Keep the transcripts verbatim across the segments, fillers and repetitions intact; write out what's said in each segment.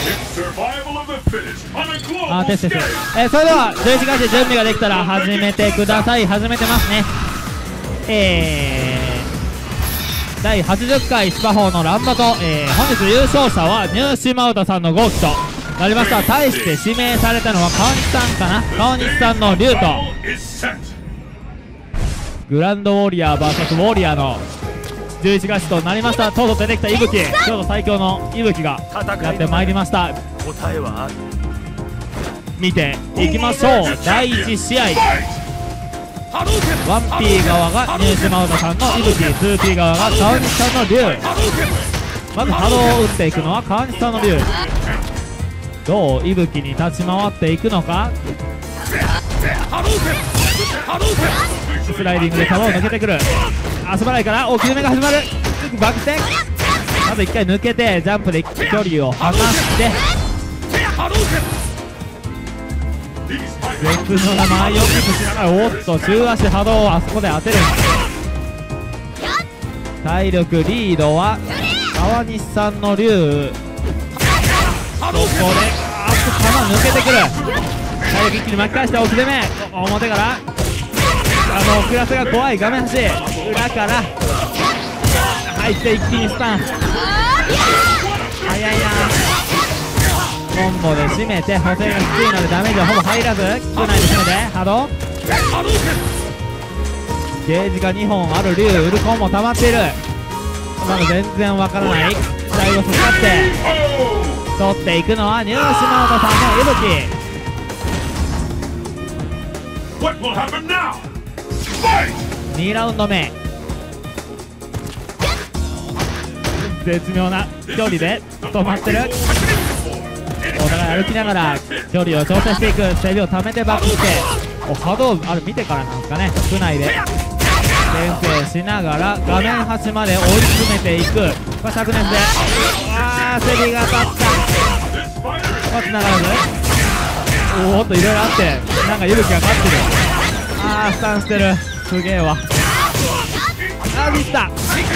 あ、テストテスト。えー、それではじゅういちがつ準備ができたら始めてください。始めてますね。えー、だいはちじゅっかいスパフォーのランバト、えー、本日優勝者はニューシマウトさんの豪輝となりました。対して指名されたのは川西さんかな。川西さんの竜とグランドウォリアー ブイエス ウォリアーのじゅういちがつとなりました。とうとう出てきた息吹、今日最強の息吹がやってまいりました。 答えはある。 見ていきましょう。だいいち試合、ワンピー 側がニューシマウトさんの息吹、ツーピー 側が川西さんの竜。まず波動を打っていくのは川西さんの竜。どう息吹に立ち回っていくのか。スライディングで球を抜けてくる。遊ばないから大きめが始まる。バック転、まずいっかい抜けてジャンプで距離を離して別の名前をキープしながら、おっと中足波動をあそこで当てる。体力リードは川西さんの竜。ここであっと球抜けてくる。体力一気に巻き返して大きめ、表からあの遅らせが怖い。画面端裏から入って一気にスタン。早いな。コンボで締めて補正がきついのでダメージはほぼ入らず、少ないで締めて波動。ゲージがにほんある竜。ウルコンも溜まっている。まだ全然わからない。期待を刺さって取っていくのはニューシマウトさんの息吹。にラウンド目、絶妙な距離で止まってる。お互い歩きながら距離を調整していく。整備を溜めてバックして、お波動ある見てからなんですかね。区内で先制しながら画面端まで追い詰めていく。これ灼熱で、あーセビが当たった。つながらず、おーっといろいろあってなんか息吹が勝ってる。あースタンしてる。すげえわ。あーミスった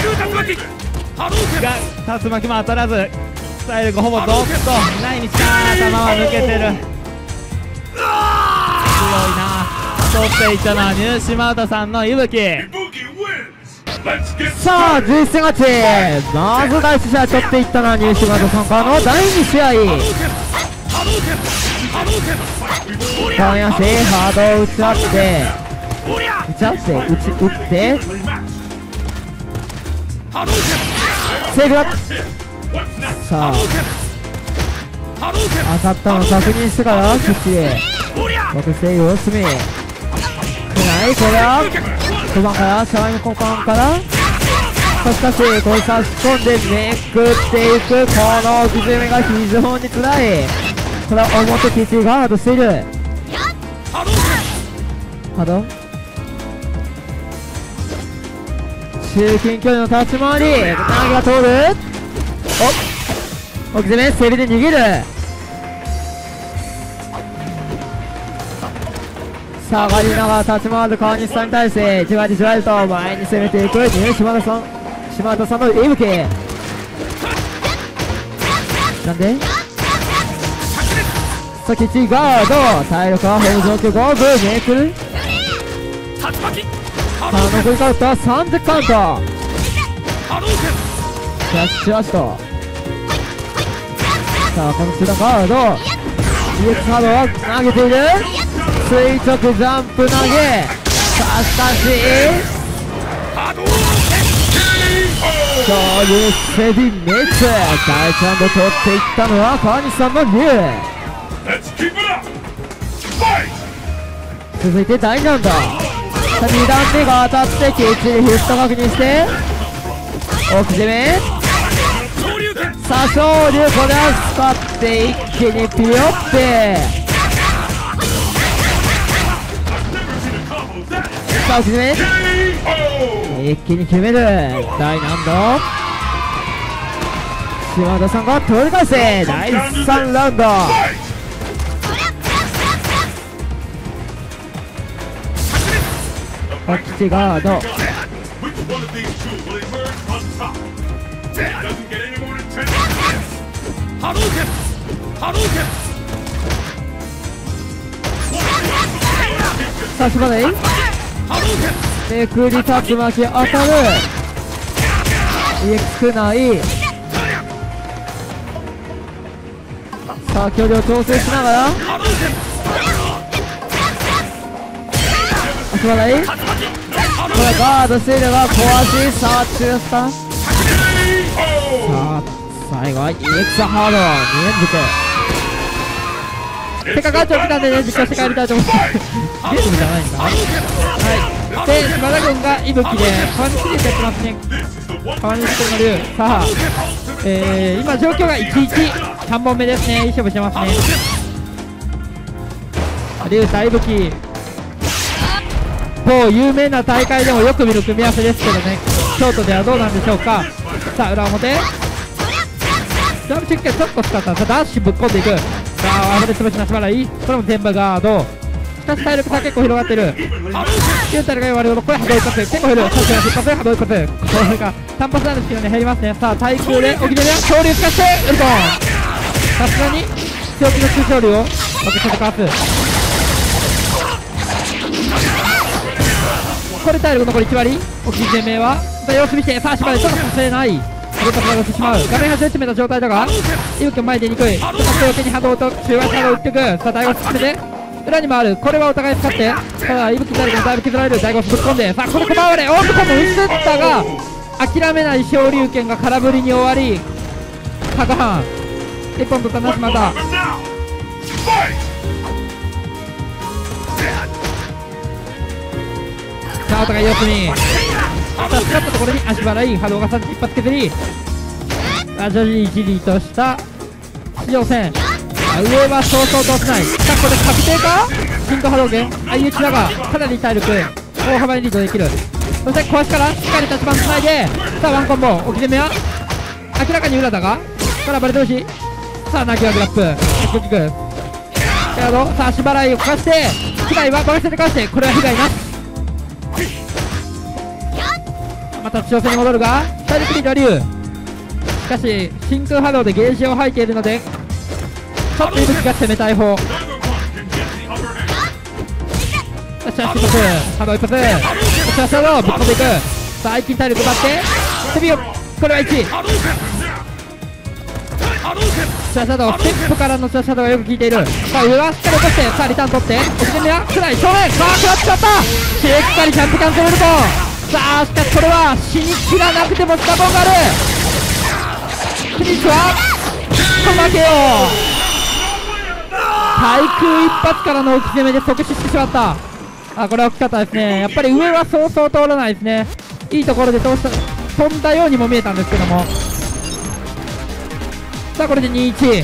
が竜巻も当たらず、体力ほぼドッとないにした。球は抜けてる。強いな。取っていったのはニューシマウトさんの息吹。 さあじゅういちがつ、まずだいいち試合取っていったのはニューシマウトさんからのだいに試合。川西ハードを打ち合って打ち合って打ち打ってセーフだ。さあ当たったのを確認してからキッチへ僕セーフを進み、くないこれはごばんからシャワイの交換から、しかしこれ差し込んでめくっていく。この置き攻めが非常につらい。これは表キッチガードしている。ハード中近距離の立ち回り、投げが通る。お置き攻めセビで逃げる。下がりながら立ち回る川西さんに対してじわりじわりと前に攻めていくニュー島田さん島田さんの息吹。なんでさきちガード、体力はほぼ状況ゴーブめくる。さあ残りカウントはさんじゅうカウント。キャッシュアシト。さあこの中段ガード イーエックス ハードは投げている。垂直ジャンプ投げ、さあしかしそういうセビ滅。第一ラウンド取っていったのは川西さんの竜。続いてだいにラウンド、さあにだんめが当たってきっちりヒット確認して奥攻め。さあ昇竜、これは使って一気にピヨってさあ奥攻め一気に決める。だいにラウンド島田さんが取り返せ。だいさんラウンドこっちガードさあしばらいめくり竜巻当たる イーエックス ないさあ距離を調整しながら足払いこれガードしていれば壊しさあ中スタンさあ最後は イーエックス ハードに連続せっかくガチャ来たんでね実況して帰りたいと思いますゲームじゃないんかはいで島田軍が息吹で川西でやってますね川西君の竜さあえー、今状況がいちいちさんぼんめですねいい勝負してますね竜対息吹某有名な大会でもよく見る組み合わせですけどね京都ではどうなんでしょうかさあ裏表ジャンプチェックちょっと使ったさあダッシュぶっ込んでいくさああぶれ潰しなしばらいこれも全部ガードしかし体力差結構広がってるユータルが言われるほどこれ波動一発結構減るさすが一発で波動一発これが単発なんですけどね減りますねさあ対空で沖縄で恐竜使ってウルトンさすがに強気の中小竜を分けさせてかわすこれ体力残りいち割沖縄全命は様子見てさあしばらいちょっとさせない波動パスが落ちてしまう画面外れてめた状態だが伊吹も前に出にくいちょっと強気に波動と中和波動を打っていくさあ大悟進めて裏に回るこれはお互い使ってただ伊吹体力もだいぶ削られる大悟ぶっ込んでさあこの小回れオープコム映ったが諦めない昇竜拳が空振りに終わり角半一本取ったなしまたさあお互い様子見さあ使ったところに足払い波動がさんじゅう一発削りさあ徐々にじりとした地上戦上はそうそう通せないさあこれ確定か進行波動拳相打ちだがかなり体力大幅にリードできるそして壊しからしっかり立ち番つないでさあワンコンボ置き攻めは明らかに裏だがからバレ同士さあ投げはグラップキックキックさあ足払いをかかして被害は任せてかわしてこれは被害なしまた地上戦に戻るが体力リードは竜しかし真空波動でゲージを吐いているのでちょっと伊吹が攻めたい方よっしゃ一発波動一発よっしゃシャドウぶっ込んでいくさあ一気に体力奪って守備をこれはいちシャドウステップからのシャドウがよく効いているさあ上はしっかり落としてさあリターン取って置き攻めはくらい正面さあ食らっちゃったしっかりジャンプキャンセルルトさあしかしこれは死にきらなくてもスタボンがあるフィニッシュは負けよう対空一発からの置き攻めで即死してしまったあこれは大きかったですねやっぱり上はそうそう通らないですねいいところで通した飛んだようにも見えたんですけどもさあこれで にたいいち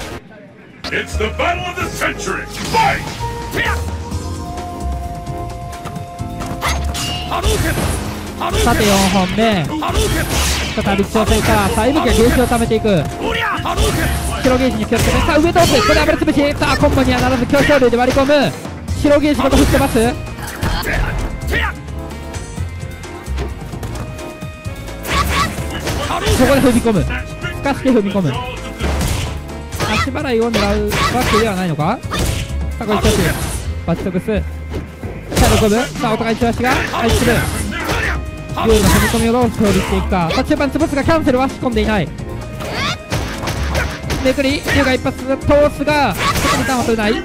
さてよんほんめ再び挑戦からさあ伊吹がゲージを貯めていく白ゲージに気をつけてさあ上通すこれ油潰しさあコンボにはならず強勝竜で割り込む白ゲージごと振ってますここで踏み込むすかして踏み込む足払いを狙うわけではないのかさあこれ一つバチトクスさあ喜ぶさあお互い一足が愛する竜の踏み込みをどう勝利していくかさあ中盤潰すがキャンセルは仕込んでいないめくり竜が一発通すがそこにターンは取れない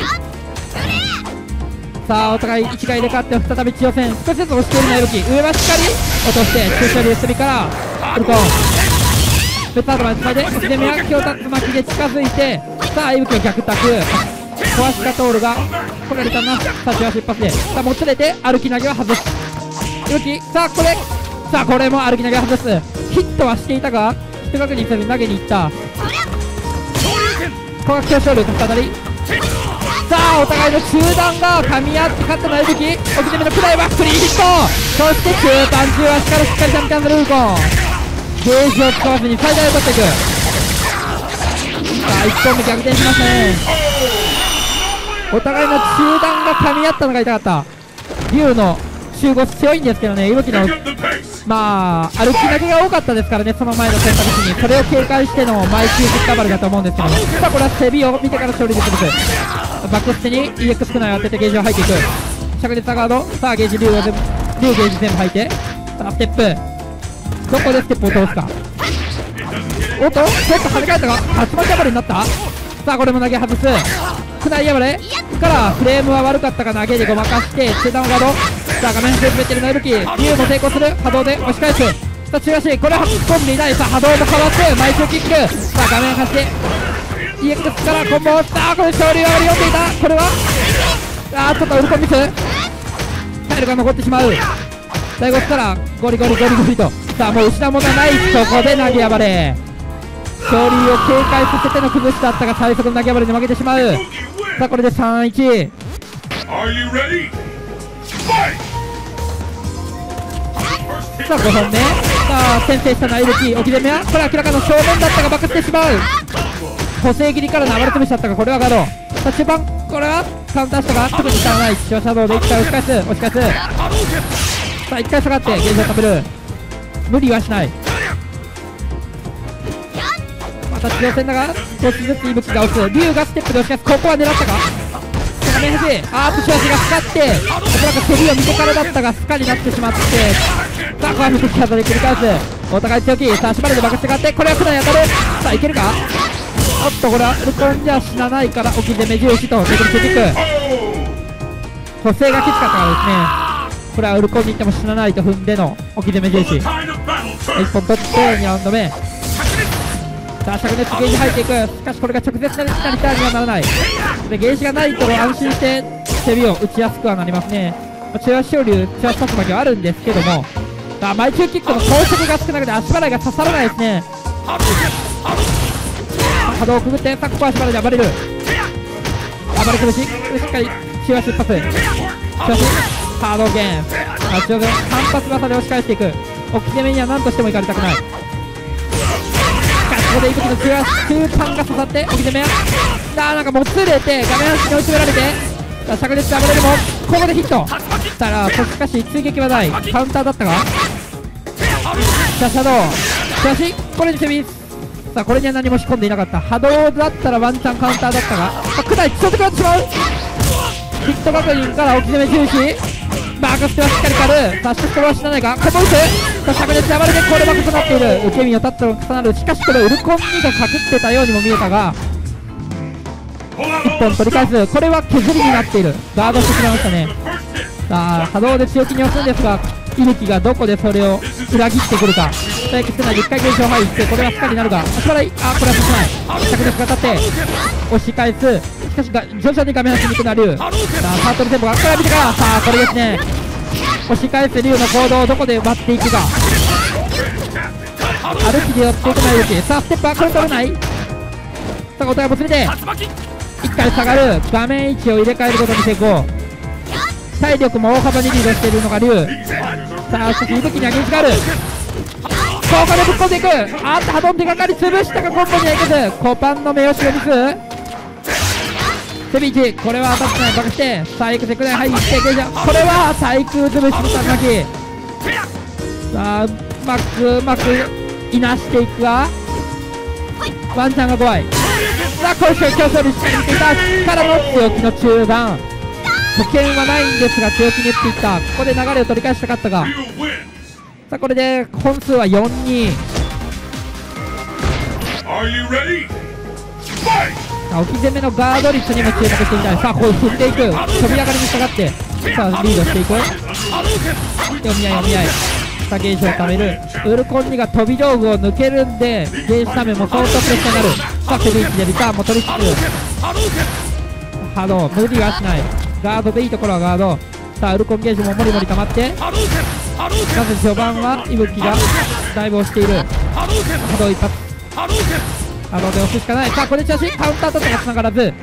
さあお互い一概で勝って再び地上戦少しずつ押しているな伊吹上はしっかり落として中小竜すりからウルトンベッタードまでつないで置き攻めは強竜巻で近づいてさあ伊吹を逆タク壊したトールがこれリターンなさあ中足一発でさあもつれて歩き投げは外す伊吹さあこれさあこれも歩き投げは外すヒットはしていたが一確認せず投げに行ったここが強勝竜と再びさあお互いの中段が噛み合って勝ったのは伊吹置き攻めのくらいはクリーンヒットそして中盤中足からしっかりジャンプキャンセルウルコンゲージを使わずに最大を取っていくさあいっぽんめ逆転しますねお互いの中段が噛み合ったのが痛かった竜の中腰強いんですけどね、いぶきのまあ歩き投げが多かったですからね、その前の選択肢にそれを警戒してのマイキューキックダバルだと思うんですけども、さあこれは背ビを見てから勝利できます。バックステに イーエックス くないを当ててゲージを吐いていく。灼熱ガード、さあゲージ竜を全部竜ゲージ全部吐いて、さあステップどこでステップを通すか。おっとちょっと跳ね返ったが竜巻破れになった。さあこれも投げ外す。くない破れからフレームは悪かったか投げでごまかして中段ガード。さあ画面端で滑ってるのいぶき、竜も成功する。波動で押し返す。さあ中足これは突っ込んでいない。さあ波動も変わってマイクキック。さあ画面端で イーエックス からコンボ。さあこれ勝利は割り読んでいた。これはあーちょっとウルコンミス。タイルが残ってしまう。最後からゴリゴリゴリゴリと。さあもう失うものはない。そこで投げ暴れ。勝利を警戒させての崩しだったが最速の投げ暴れに負けてしまう。さあこれで さんたいいち。 さあごほんめ。さあ先制したのはいぶき。置き攻めはこれ明らかの正面だったがバカしてしまう。補正切りから流れ飛びしちゃったがこれはガード。さあ中盤これはカウンターしたが特に使わない。シワシャドウでいったら押し返す押し返す。さあいっかい下がってゲージを食べる。無理はしない。また地上戦だが少しずついぶきが押す。竜がステップで押し返す。ここは狙ったか。画面端アープシュアシがかかっておそらく蹴りを見てからだったがスカになってしまって、さあここは無敵技で繰り返す。お互い強気。さあしばらく爆発があってこれはくらい当たる。さあいけるか。おっとこれはウルコンじゃ死なないから置き攻め重視とめくりキック。補正がきつかったからですね。これはウルコンに行っても死なないと踏んでの置き攻め重視。いっぽん取ってにラウンド目。さあ灼熱ゲージ入っていく。しかしこれが直接なリターンにはならない。でゲージがないと安心して背ビを打ちやすくはなりますね。中足昇竜中足立つまきはあるんですけども、さあマイキューキックの装飾が少なくて足払いが刺さらないですね。波動をくぐってさあここは足払いで暴れる。暴れ苦しい。しっかり中足一発中足波動ゲーム。さあ中足反発技で押し返していく。置き攻めには何としてもいかれたくない。ここでいぶきの中足中間が刺さって置き攻め。さあなんかもつれて画面端に追い詰められて、さあ灼熱で暴れるもここでヒット。さあしかし追撃はない。カウンターだったがさあシャドウしかしこれにセミス。さあこれには何も仕込んでいなかった。波動だったらワンチャンカウンターだったが、さあくらい強くなってしまう。ヒット確認から置き攻め重視。バークステはしっかり狩る。さあしかしこれは死なないがコンボ打つ。さあ灼熱で暴れてこれは重なっている。受け身を立ったの重なる。しかしこれウルコンにが隠ってたようにも見えたがいっぽん取り返す。これは削りになっている。ガードしてしまいましたね。さあ波動で強気に押すんですがいぶきがどこでそれを裏切ってくるか。さあエクステナでいっかいゲージを入ってこれは負荷になるが足払い。あこれはさせない。灼熱が立って押し返す。しかしが徐々に画面端に行くな竜。さあサートルテンポがあっから見てからさあこれですね。押し返す竜の行動をどこで割っていくか。歩きで寄っていくないぶき。さあステップはこれ取れない。さあお互いもつれていっかい下がる。画面位置を入れ替えることに成功。体力も大幅にリードしているのが竜。さあしかしいぶきにはゲージがある。ここでぶっ込んでいく。あっと波動手がかり潰したがコンボにはいけずコパンの目押しをミス。セビーチこれは当たってない。バカしてさあエクセクで入ってゲージこれは最空潰しの竜巻。さあうまくうまくいなしていくがワンチャンが怖い。さあこれ競争にしっかり見ていたからの強気の中盤。保険はないんですが強気に打っていった。ここで流れを取り返したかったがさあこれで本数はよんに。置き攻めのガード率にも注目していたい。さあこう振っていく。飛び上がりに従ってさあリードしていく。読み合い読み合い。さあゲージを貯める。ウルコンにが飛び道具を抜けるんでゲージためも相当プレッシャーになる。さあセビーチでリターンも取りつつ波動無理はしない。ガードでいいところはガード。さあウルコンゲージももりもり溜まってまず序盤はいぶきがだいぶ押している。波動一発波動で押すしかない。さあこれ調子カウンターとかつながらず。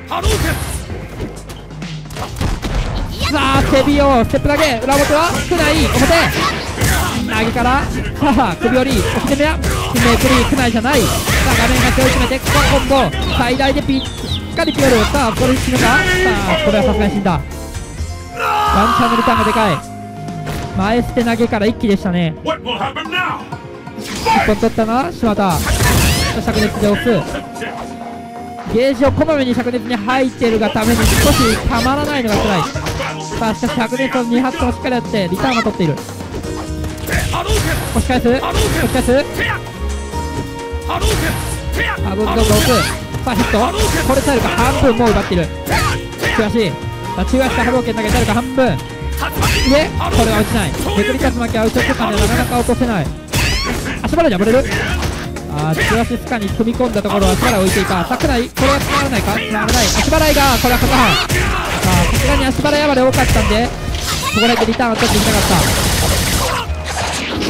さあセビオステップだけ裏表は少ない表投げからさあ首折り置き攻めや決めくり少ないじゃない。さあ画面が背負い詰めてここコンボ最大でピッかりピオル。さあこれ死ぬか。さあこれはさすがに死んだ。ワンチャンのリターンがでかい。 前捨て投げから一気でしたね。 What will happen now? 一本取ったな柴田。灼熱で押す。ゲージをこまめに灼熱に入っているがために少したまらないのが辛い。さあしかし灼熱をに発もしっかりやってリターンは取っている。押し返す押し返す。ハードルドが押す。さあヒットこれ耐えるか。半分もう奪っている。中足さあ中足と波動拳投げ耐えるか。半分でこれは落ちない。めくり竜巻は後ろ手間でなかなか落とせない。足払いで暴れる。あー中足スカに踏み込んだところは足払い置いていた。さくないこれはつまらないか。つまらない足払いがこれは片半。さあさすがに足払い暴れ多かったんでそこだけリターンを取っていきたかった。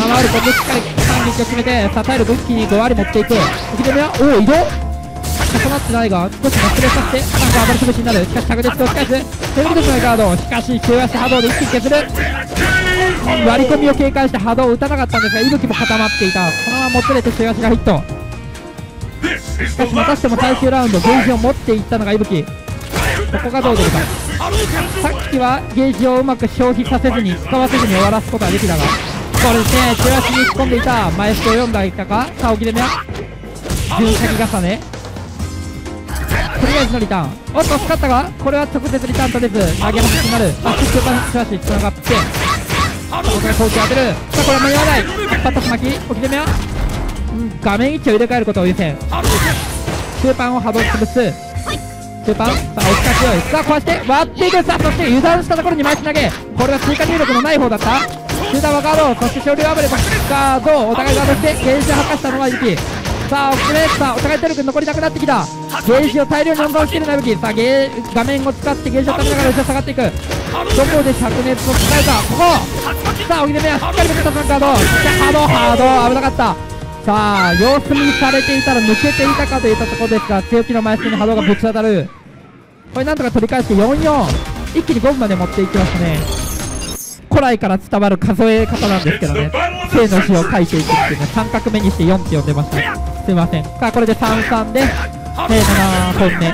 回るとしっかり反撃を決めてさあタイル武器にご割持っていく。浮き止めはおお移動重なってないが少し忘れさせてなんか暴れ潰しになる。しかし着実と押し返すセルビルスのガード。しかし中足波動で一気に削る。割り込みを警戒して波動を打たなかったんですが息吹も固まっていた。このままもつれて中足がヒット。しかしまたしても最終ラウンドゲージを持っていったのが息吹。ここがどう出るか。さっきはゲージをうまく消費させずに使わせずに終わらすことができたがこれですね中足に突っ込んでいた前ストを読んでいたか。さあ置き攻めは順先重ねとりあえずのリターン。おっと使ったがこれは直接リターン取れず投げますになる。あっ中盤中足つながってさあここで攻撃を当てる。さあこれは間に合わない。一発巻き置き攻めは、うん、画面位置を入れ替えることを優先。中盤を波動潰す。中盤さあ押し返しよい。さあ壊して割っていく。さあそして油断したところに枚数投げこれは追加入力のない方だった。中段はガードそして昇竜暴れガードお互いガードしてゲージを発火したのはゆき。さあおきれさあお互い体力残りなくなってきた。ゲージを大量に温存しているなぶき。さあゲー画面を使ってゲージをためながら後ろ下がっていく。どこで灼熱を使えたここ。さあ置き攻めはしっかり受けたガード。そしてハードハード危なかった。さあ様子見されていたら抜けていたかといったところですが強気の枚数に波動がぶち当たる。これなんとか取り返してよんじゅうよん一気にごふんまで持っていきましたね。古来から伝わる数え方なんですけどね正の字を書いていくっていうねさん画目にしてよんって呼んでました。すいません。さあこれでさんさんでななほんめ。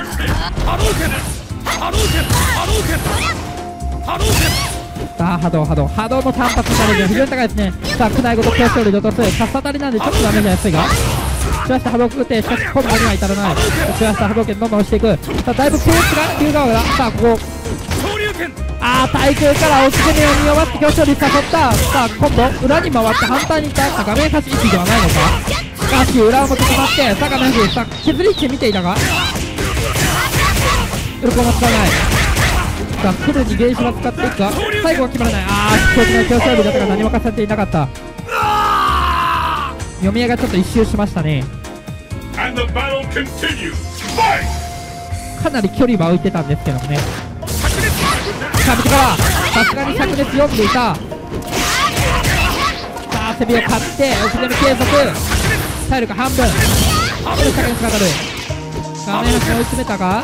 さあ波動波動波動の単発になるのは非常に高いですね。さあ区内ごと強勝利で落とす。かっさ当たりなんでちょっとダメージが安いが中足波動くぐってしかし今度には至らない。中足波動拳どんどん押していく。さあだいぶペースが龍川だ。さあここあー対空から押し攻めを見終わって強勝利誘った。さあ今度裏に回って反対にいった。画面端位置ではないのか。しかし裏表決まってさあ画面端さあ削り位置見ていたがウルコも使わない。さあフルにゲージは使っていくが最後は決まらない。ああ強気の強勝利だったが何も重ねていなかった。読み合いがちょっと一周しましたね。かなり距離は置いてたんですけどもね。さあ見てからさすがに灼熱読んでいた。さあ背びを買って押し攻め継続体力半分これで灼熱が当たる。画面端に追い詰めたが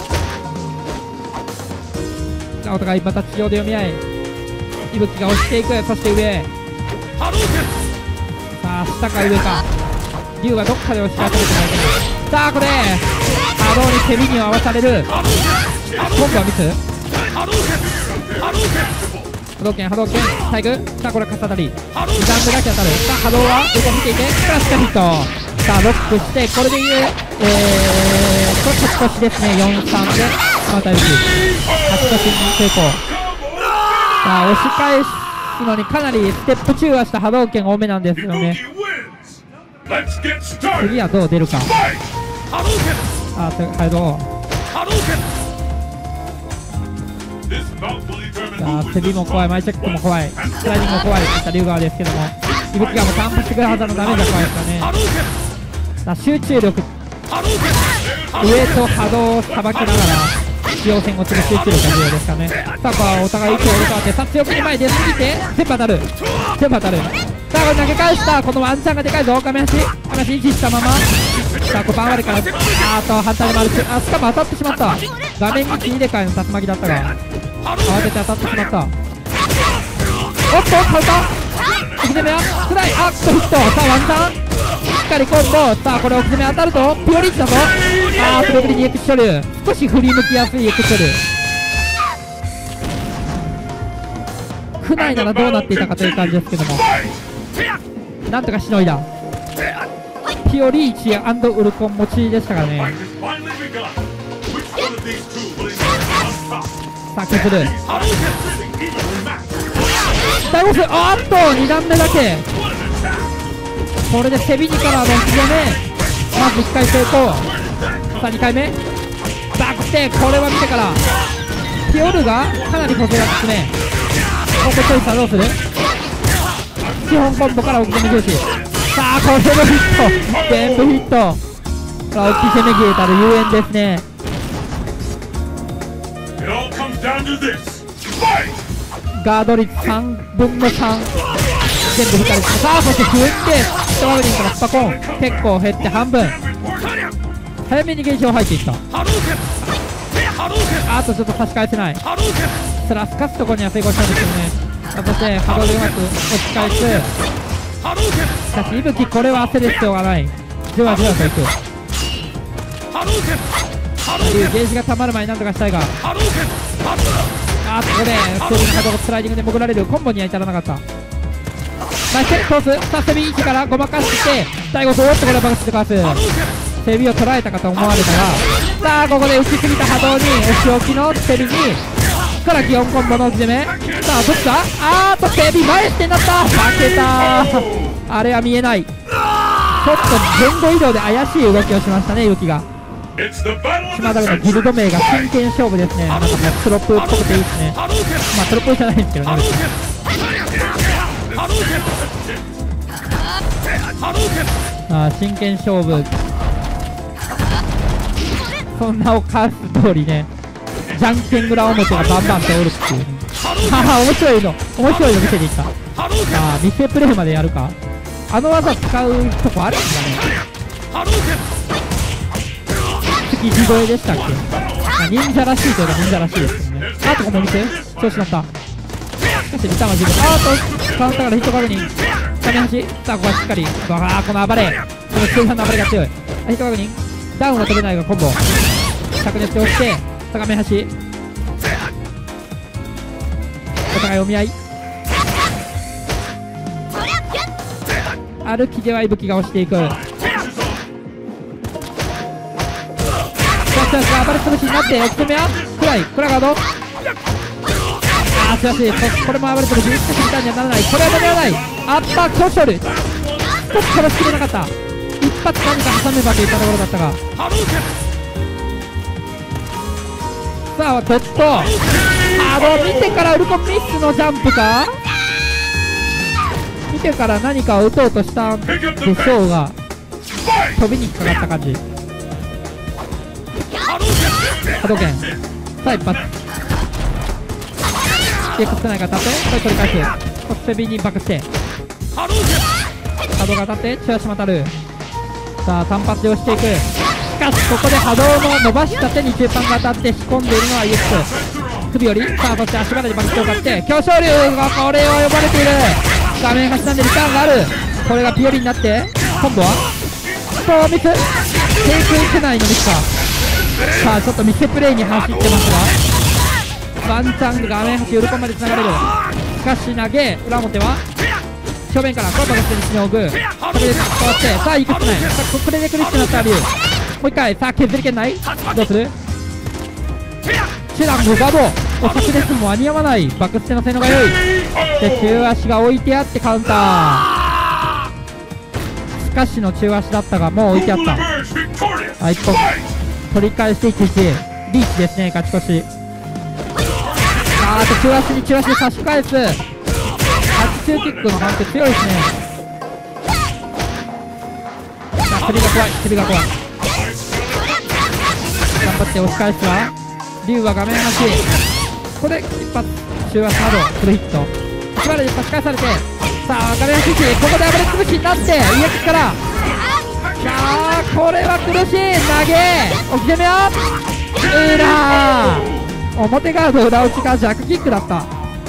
さあお互いまた地上で読み合い息吹が押していく。そして上さあ下か上か龍はどっかで押し当てるとないけない。さあこれ波動に手びに合わされる。今度はミス波動拳波動拳タイグ。さあこれはかさ当たりに段目だけ当たる。さあ波動は横見ていてしかしヒット。さあロックしてこれでいうえーと勝ち越しですね。よんさんでまた打ち勝ち越しに成功。さあ押し返すのにかなりステップ中和した波動拳多めなんですよね。次はどう出るか。あー波動さあセビも怖いマイチェックも怖いスライディングも怖いといった龍川ですけども息吹がもう単発してくるはずのダメージが怖いですからね。さあ集中力上と波動をさばきながら使用線をする集中力が重要ですからね。さあお互い位置を入れ替わってさあ強気に前に出すぎて全部当たる全部当たる。さあこれ投げ返した。このワンチャンがでかいぞ。画面端画面端維持したままさあこうバンワリからあーと反対に回るしあしかも当たってしまった。画面位置入れ替えの竜巻だったが慌てて当たってしまった。おっとカウンター置き攻めは少ない。あっとヒット。さあワンチャンしっかりコンボ。さあこれ置き攻め当たるとピオリッチだぞ。あープレブリにエクショル少し振り向きやすいエクショル。 区内ならどうなっていたかという感じですけども、なんとかしのいだ。ピオリーチウルコン持ちでしたからね。さあ削る大ボス、あーっとに段目だけ。これでセビニからのひげ目、まずいっかい成功。さあにかいめバックして、これは見てからピオルがかなり補正が進め、コンボチョイスはどうする。基本コンボから置き攻め重視。さあこれもヒット、全部ヒット。これは置き攻めゲータル有縁ですね。ガード率さんぶんのさん全部ふたり。さあそして振ってストラブリンからスパコン結構減って半分。早めに現象入っていった。あとちょっと差し返せない。スラスかすところには成功したんですけどね。そして波動でうまく押し返す。しかし息吹これは焦る必要がない。じわじわといく。ゲージが溜まる前になんとかしたいが、あーっとここでステージの波動がスライディングで潜られる。コンボには至らなかった。ナイスコース。さあセビ位置からごまかして最後そうってこれは爆発でかわす。セビを捉えたかと思われたが、さあここで打ちすぎた波動に押し置きのセビにから基本コンボの置き攻め。さあどっちだ。あーっとセビ前ってなった。負けたー。あれは見えない。ちょっと前後移動で怪しい動きをしましたね、ユキが。島田のギルド名が真剣勝負ですね。なんかもうトロップっぽくていいですね。まあトロップじゃないんですけどね。あー真剣勝負。そんなお母す通りね、じゃんけん裏表がバンバンとおるっていう。はは面白いの面白いの見せていった。ああ見せプレイまでやるか。あの技使うとこあるんですかね。次地声でしたっけ。まあ、忍者らしいといえば忍者らしいですけどね。あとこの見せ調子乗った。しかしリターンは自分。あーとカウンターからヒット確認。画面端。さあここはしっかり。ああこの暴れ、この通販の暴れが強い。ヒット確認。ダウンは取れないがコンボ着熱をして、さあ画面端お互いお見合い。歩きでは息吹が押していく。さあさあ暴れ潰しになって奥攻めはくらいクラガード。ああすばらしい。これも暴れ潰ししかしリターンにはならない。これは間に合わない。アッパー強勝る。ちょっと殺しきれなかった。一発何か挟めばといったところだったが、さあちょっとあの見てからウルコミスのジャンプか。見てから何かを打とうとしたんでしょうが飛びにかかった感じ。波動拳さあ一発エクスないから立ってこれ取り返す。そしてビにバックして波動が当たってチュアシマタル。さあ単発をしていく。しかしここで波動の伸ばした手に中盤が当たって仕込んでいるのはイエス首より。さあそして足払いでバックを買って強勝竜がこれを呼ばれている。画面端なんでリターンがある。これがピオリになって今度はそうミステイクいけないのミスか。さあちょっと見せプレイに走ってますがワンチャン画面端ウルコンまでつながれる。しかし投げ裏表は正面からコンパクトにしのぐ。これで変わってさあいくつない。さあこれで苦しくなった竜もう一回。さあ削り圏内どうする。手段のガードお着熱も間に合わない。バックステの性能が良い。で中足が置いてあってカウンター。しかしの中足だったがもう置いてあった。あいっぽん取り返していちいちリーチですね。勝ち越し。あーと中足に中足で差し返す。はち中キックの判定強いですね。さあ首が怖い首が怖い。頑張って押し返すわ。竜は画面端ここで一発中足などフルヒット。足払いで差し返されてさあ画面端ここで暴れ潰しになって上口からさあこれは苦しい。投げ置き攻めは裏表ガード裏打ちが弱キックだった。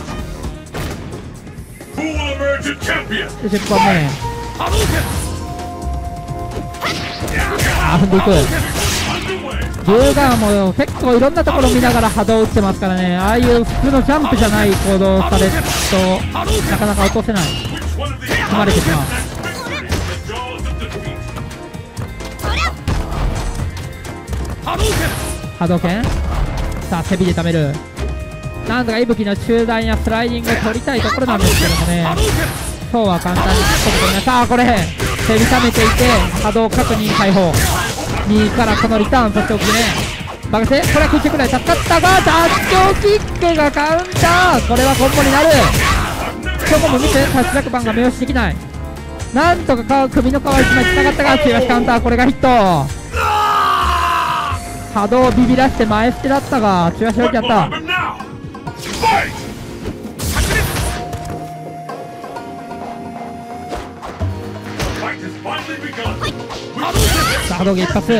でじゅっぽんめあー踏んでいく。 龍がもう結構いろんなところ見ながら波動打ってますからね。ああいう普通のジャンプじゃない行動をされるとなかなか落とせない、踏まれてしまう。波動拳、さあ背びで溜める。なんとか息吹の中段やスライディングを取りたいところなんですけどもね、そうは簡単に突っ込むことない。さあこれ背び溜めていて波動確認解放、にからこのリターン、そして奥ね任せ、これは空中くらい助かったがダッチョキックがカウンター、これはコンボになる。そこも見てタッチ弱板が目押しできない。なんとか首の皮いち枚つながったが中足カウンター、これがヒット。波動をビビらして前捨てだったが中足置いてやった。さあ波動拳一発、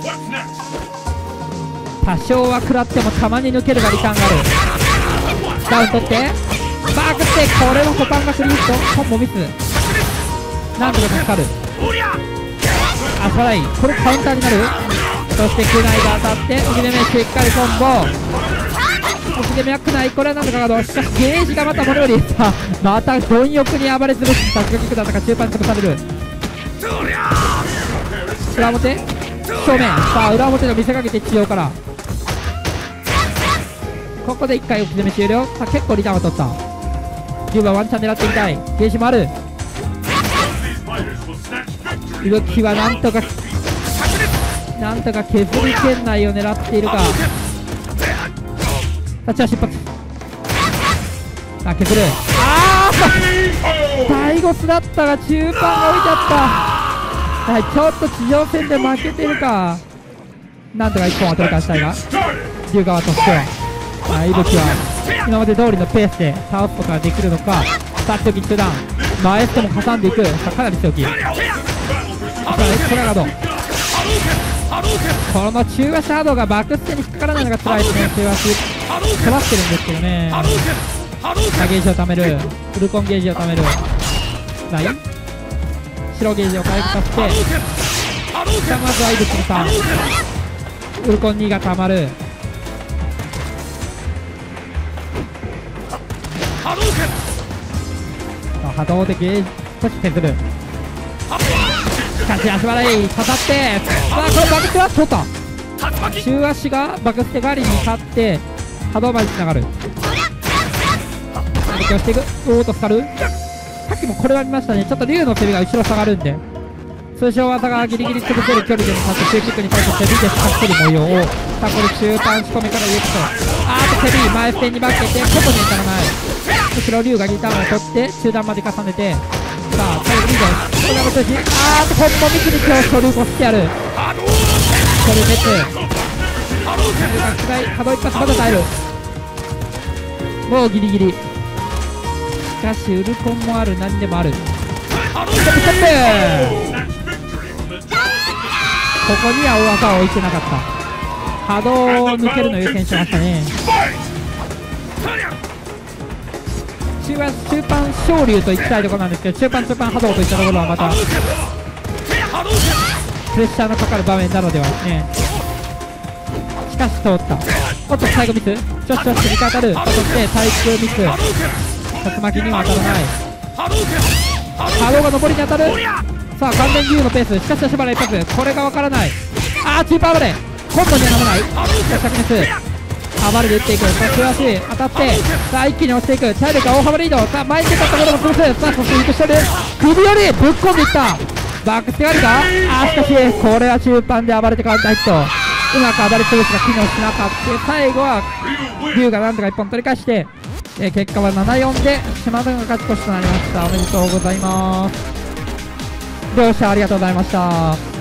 多少は食らってもたまに抜けるがリターンがある。ダウン取ってバークって、これはコパンがクリヒット、コンボミス、なんとか助かる。あさらい、これカウンターになる。そしてクナイが当たって奥攻めしっかりコンボ、奥攻めはクナイ、これはなんとかガード、しかしゲージがまたこれよりさまた貪欲に暴れ潰す。タッチキックだったか中盤潰される。裏表正面、さあ裏表の見せかけて中央から、ここでいっかい奥攻め終了。さあ結構リターンは取った。じゅうばんワンチャン狙ってみたい。ゲージもある。動きはなんとかなんとか削り圏内を狙っているか。タッチは出発。さあ削る。ああダイゴスだったが中盤が置いてあった。はい、ちょっと地上戦で負けてるか。なんとかいっぽんは取り返したいが龍側としては、あいぶきは今まで通りのペースで倒すことができるのか。さあ強気中段前ストも挟んでいく。さあかなり強気。さあエクストラガード、この中足ハードがバックステに引っかからないのが辛いですね。中足飛ばしてるんですけどね。さあゲージを貯める、フルコンゲージを貯める。ない白ゲージを回復させて、さあまずはイブキさんウルコンにがたまる。波動でゲージ少し削る。しかし足払い刺さって、さあこれバクステは取った。中足がバクステ代わりに勝って波動までつながる。攻撃をしていく。おーっと使う。さっきもこれは見ましたね。ちょっと竜の攻めが後ろ下がるんで通称技がギリギリ潰せる距離でもさって中キックに対して攻めで使ってる模様を、さあこれ中間仕込みから入れてと、あーっと攻め前ステに化けてここに至らない。後ろ竜がリターンを取って中段まで重ねて、さあ最後リードこれが落とし、あーっとコンボミスに今日処理をしてやる。これ熱波動一発まだ耐える。もうギリギリ。しかしウルコンもある、何でもある。ストップストップ。ここには大技を置いてなかった。波動を抜けるのを優先しましたね。中盤中盤昇竜といきたいところなんですけど、中盤中盤波動といったところはまたプレッシャーのかかる場面なのではですね。しかし通った。おっと最後ミス、ちょっと振りかかる。そして対空ミス、竜巻には当たらない。波動が上りに当たる。さあ完全竜のペース、しかし足払い一発、これがわからない。あー中盤暴れ今度にはならない。しかし着熱暴れで打っていく。さあ中足当たって、さあ一気に押していく。体力が大幅リード。さあ前に出たところも潰す。さあそして行くしてる首よりぶっ込んでいった。バックステがあるか。あーしかしこれは中盤で暴れてカウンターヒット。うまく暴れ潰しが機能しなかった。最後は竜がなんとかいっぽん取り返して、えー、結果はななよんで島田が勝ち越しとなりました。おめでとうございます。両者ありがとうございました。